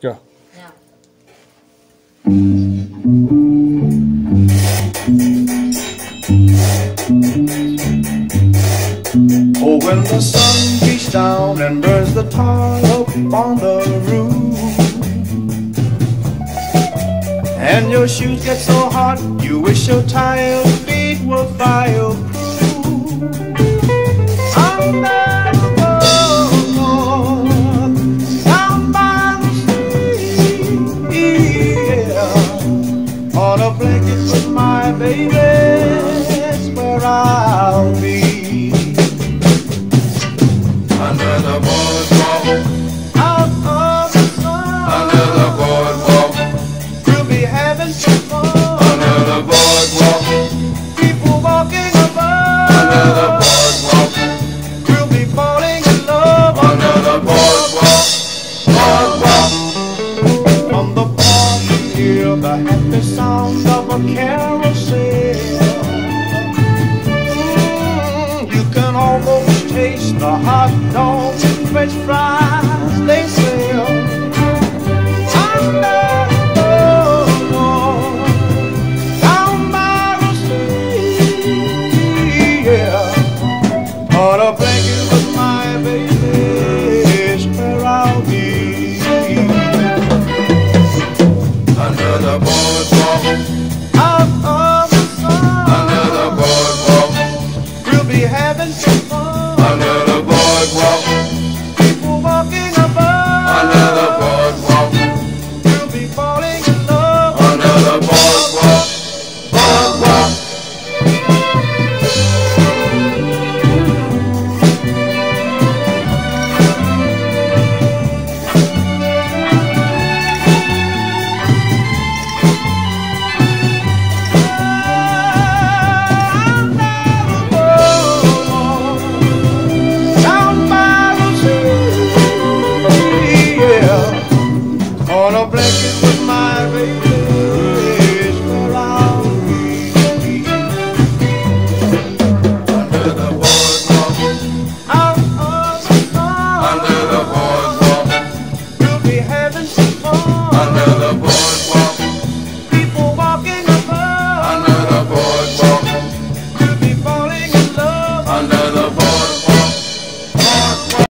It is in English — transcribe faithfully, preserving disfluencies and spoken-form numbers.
go. Yeah. Oh, when the sun beats down and burns the tar up on the roof, and your shoes get so hot you wish your tired feet were fireproof. Under the boardwalk, down by the sea, yeah, on a blanket with my baby, that's where I'll be. Under the boardwalk, out of the sun, under the boardwalk, we'll be having some fun. Under the boardwalk, people walking above. Under the boardwalk, we'll be falling in love. Under the boardwalk, boardwalk. From the park you hear the happy sound of a carousel. Mm, you can almost taste the hot dogs and French fries they sell. Under the boardwalk, down by the sea, yeah, on a blanket with my baby is where I'll be. Under the boardwalk, out of the sun, under the boardwalk, we'll be having some fun. Under the boardwalk, people walking above. Under the boardwalk, we'll be falling in love. Under the boardwalk, boardwalk. On a blanket with my baby is where I'll be. Under the boardwalk, out of the sun, under the boardwalk, we'll be having some fun. Under the